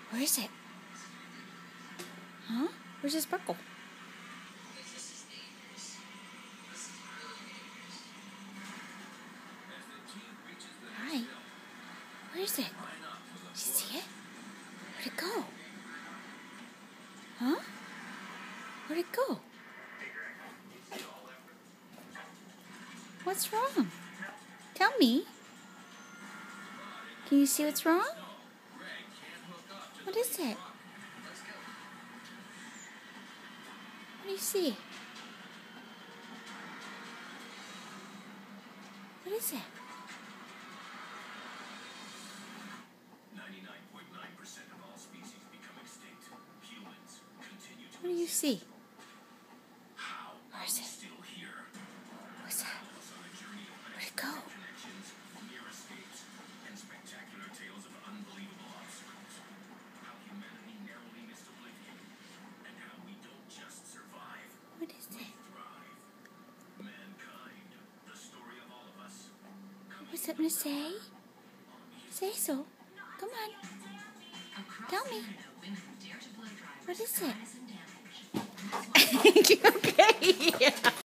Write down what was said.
Where is it? Huh? Where's the sparkle? Hi. Where is it? You see it? Where'd it go? Huh? Where'd it go? What's wrong? Tell me. Can you see what's wrong? What is it? What do you see? What is it? 99.9% of all species become extinct. Humans continue to. What do you see? How Where is it? still here? What's that? On a journey of Where'd it go? connections, near escapes, and spectacular tales of unbelievable obstacles. How humanity narrowly missed oblivion, and how we don't just survive, What is it? thrive. Mankind, the story of all of us. What's it gonna say? Say so. Come on. Tell me. What is it? Okay. Yeah.